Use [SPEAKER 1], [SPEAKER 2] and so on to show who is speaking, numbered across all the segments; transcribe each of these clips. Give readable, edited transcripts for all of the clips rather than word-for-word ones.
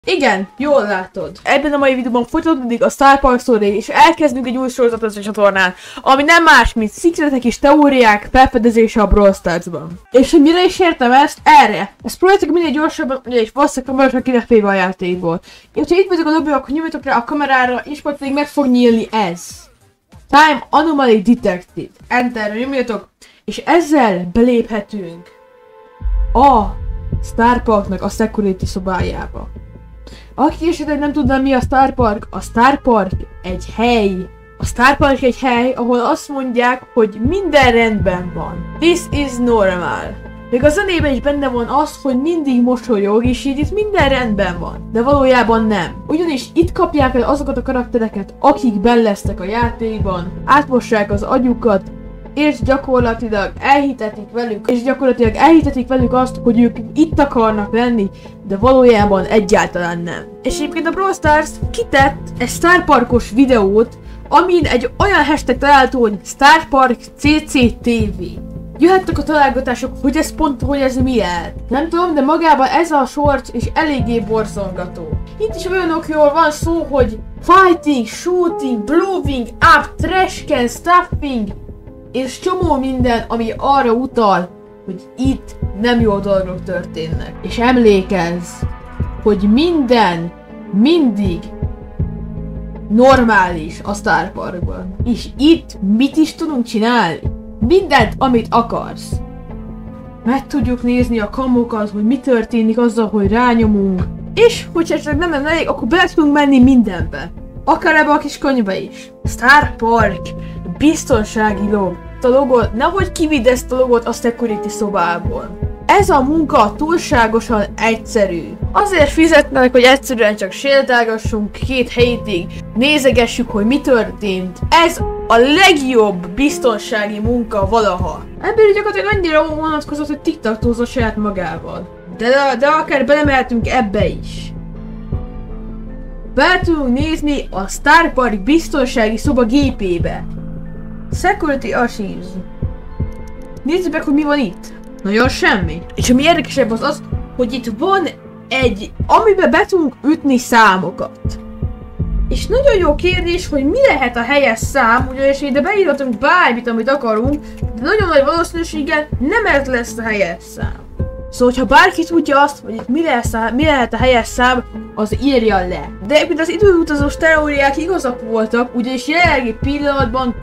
[SPEAKER 1] Igen, jól látod. Ebben a mai videóban folytatódik a Star Park Story, és elkezdünk egy új sorozatot a csatornán, ami nem más, mint szikretek és teóriák felfedezése a Brawl Stars-ban. És hogy mire is értem ezt? Erre. Ezt próbáljátok minél gyorsabban, és valószínűleg kamerásra kirefélve a játékból. És ha itt vagyok a lobbyban, akkor nyomjatok rá a kamerára, és majd pedig meg fog nyílni ez. Time Anomaly Detected. Enterre nyomjatok, és ezzel beléphetünk a Star Parknak a security szobájába. Aki esetleg nem tudná, mi a Star Park egy hely. A Star Park egy hely, ahol azt mondják, hogy minden rendben van. This is normal. Még a zenében is benne van az, hogy mindig mosolyog, és így itt minden rendben van. De valójában nem. Ugyanis itt kapják el azokat a karaktereket, akik benn lesznek a játékban, átmossák az agyukat, és gyakorlatilag elhitetik velük azt, hogy ők itt akarnak lenni, de valójában egyáltalán nem. És egyébként a Brawl Stars kitett egy Star Parkos videót, amin egy olyan hashtag található, hogy Star Park CCTV. Jöhettek a találgatások, hogy ez pont, hogy ez mi lehet. Nem tudom, de magában ez a short és eléggé borzongató. Itt is olyanokról van szó, hogy fighting, shooting, blowing up, trash can, stuffing, és csomó minden, ami arra utal, hogy itt nem jó dolgok történnek. És emlékezz, hogy minden, mindig normális a Star Parkban. És itt mit is tudunk csinálni? Mindent, amit akarsz. Meg tudjuk nézni a kamokat, hogy mi történik azzal, hogy rányomunk. És, hogyha esetleg nem lenne elég, akkor bele tudunk menni mindenbe. Akár ebbe a kis könyvbe is. Star Park. Biztonsági log. A logot, nehogy kividd ezt a logot a security szobából. Ez a munka túlságosan egyszerű. Azért fizetnek, hogy egyszerűen csak sétálgassunk 2 hétig, nézegessük, hogy mi történt. Ez a legjobb biztonsági munka valaha. Ebből gyakorlatilag annyira vonatkozott, hogy tiktaktózott saját magával. De akár belemehetünk ebbe is. Be tudunk nézni a Star Park biztonsági szoba gépébe. Security Archives. Nézzük meg, hogy mi van itt. Nagyon semmi. És ami érdekesebb az az, hogy itt van egy, amiben be tudunk ütni számokat. És nagyon jó kérdés, hogy mi lehet a helyes szám, ugyanis ide beírhatunk bármit, amit akarunk, de nagyon nagy valószínűséggel nem ez lesz a helyes szám. Szóval, ha bárki tudja azt, hogy itt mi lehet a helyes szám, az írja le. De egyébként az időutazós teóriák igazak voltak, ugyanis jelenlegi pillanatban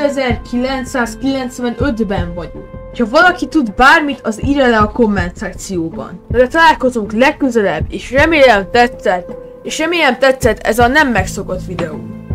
[SPEAKER 1] 2995-ben vagyunk. Ha valaki tud bármit, az írja le a komment szekcióban. De találkozunk legközelebb, és remélem tetszett ez a nem megszokott videó.